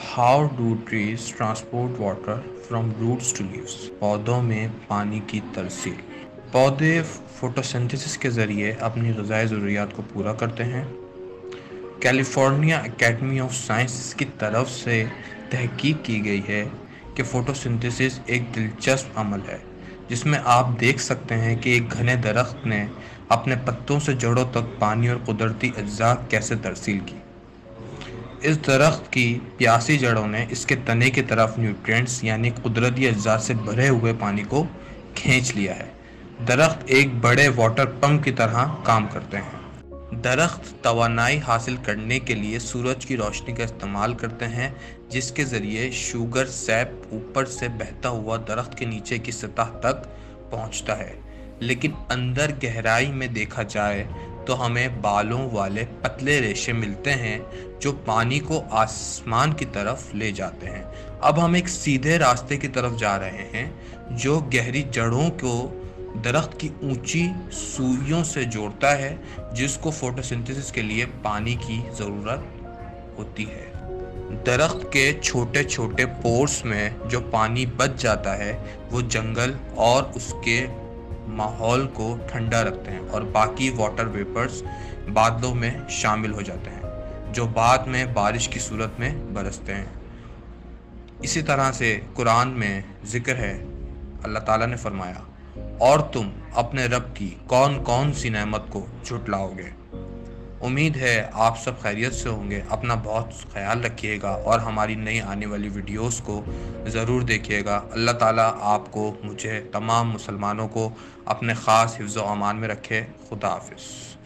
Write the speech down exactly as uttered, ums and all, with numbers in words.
How do trees transport water from roots to leaves? پودوں میں پانی کی ترسیل۔ پودے فوٹوسنتھسس کے ذریعے اپنی غذائی ضروریات کو پورا کرتے ہیں۔ کیلیفورنیا اکیڈمی آف سائنسز کی طرف سے تحقیق کی گئی ہے کہ فوٹوسنتھسس ایک دلچسپ عمل ہے جس میں آپ دیکھ سکتے ہیں کہ ایک گھنے درخت نے اپنے پتوں سے جڑوں تک پانی اور قدرتی اجزاء کیسے ترسیل کی۔ اس درخت کی پیاسی جڑوں نے اس کے تنے کی طرف نیوٹرینٹس یعنی قدرتی اجزاء سے بھرے ہوئے پانی کو کھینچ لیا ہے۔ درخت ایک بڑے واٹر پمپ کی طرح کام کرتے ہیں۔ درخت توانائی حاصل کرنے کے لیے سورج کی روشنی کا استعمال کرتے ہیں، جس کے ذریعے شوگر سیپ اوپر سے بہتا ہوا درخت کے نیچے کی سطح تک پہنچتا ہے، لیکن اندر گہرائی میں دیکھا جائے تو ہمیں بالوں والے پتلے ریشے ملتے ہیں جو پانی کو آسمان کی طرف لے جاتے ہیں۔ اب ہم ایک سیدھے راستے کی طرف جا رہے ہیں جو گہری جڑوں کو درخت کی اونچی سوئیوں سے جوڑتا ہے، جس کو فوٹوسنتھسس کے لیے پانی کی ضرورت ہوتی ہے۔ درخت کے چھوٹے چھوٹے پورس میں جو پانی بچ جاتا ہے وہ جنگل اور اس کے ماحول کو ٹھنڈا رکھتے ہیں اور باقی واٹر ویپرز بادلوں میں شامل ہو جاتے ہیں جو بعد میں بارش کی صورت میں برستے ہیں۔ اسی طرح سے قرآن میں ذکر ہے، اللہ تعالیٰ نے فرمایا، اور تم اپنے رب کی کون کون سی نعمت کو جھٹلاؤ گے۔ امید ہے آپ سب خیریت سے ہوں گے۔ اپنا بہت خیال رکھیے گا اور ہماری نئی آنے والی ویڈیوز کو ضرور دیکھیے گا۔ اللہ تعالیٰ آپ کو، مجھے، تمام مسلمانوں کو اپنے خاص حفظ و امان میں رکھے۔ خدا حافظ۔